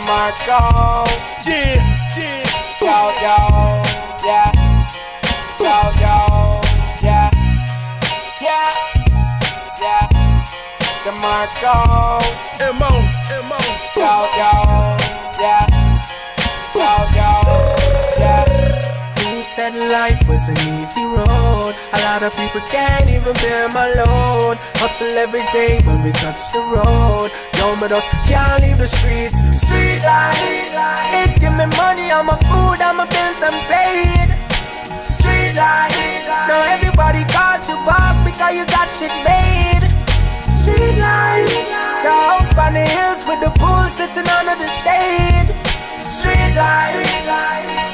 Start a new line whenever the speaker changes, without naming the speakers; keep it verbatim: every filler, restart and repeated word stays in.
DeMarco.
Yeah, yeah.
Yo, yo, yeah. Yo, yo, yeah. Yeah, yeah. DeMarco.
M O, M O.
Yo, yo, yeah. Yo, yo, yeah. Who said life was an easy road? A lot of people can't even bear my load. Hustle every day when we touch the road. Yo, but us can't leave the streets. Street life, it give me money on my food, on my bills done paid. Street life, now everybody calls you boss because you got shit made. Street life, the house by the hills with the pool sitting under the shade. Street life,